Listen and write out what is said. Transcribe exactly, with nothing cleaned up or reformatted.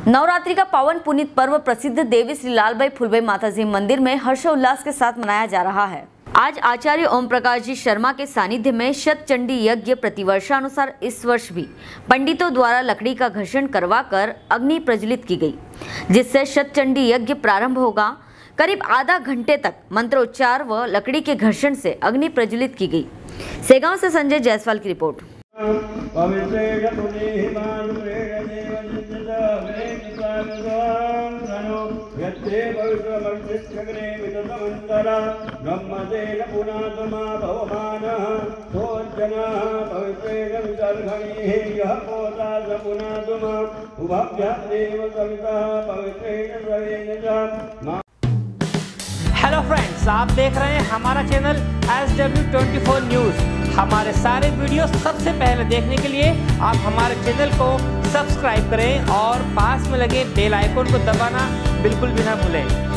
नवरात्रि का पावन पुनीत पर्व प्रसिद्ध देवी श्री लालबाई फुलबाई माताजी मंदिर में हर्षोल्लास के साथ मनाया जा रहा है। आज आचार्य ओम प्रकाश जी शर्मा के सानिध्य में शत चंडी यज्ञ प्रतिवर्षानुसार इस वर्ष भी पंडितों द्वारा लकड़ी का घर्षण करवाकर अग्नि प्रज्वलित की गई, जिससे शत चंडी यज्ञ प्रारंभ होगा। करीब आधा घंटे तक मंत्रोच्चार व लकड़ी के घर्षण से अग्नि प्रज्वलित की गई। सेगांव से संजय जायसवाल की रिपोर्ट। हेलो फ्रेंड्स, आप देख रहे हैं हमारा channel S W twenty four news. हमारे सारे वीडियो सबसे पहले देखने के लिए आप हमारे चैनल को सब्सक्राइब करें और पास में लगे बेल आइकन को दबाना बिल्कुल भी ना भूलें।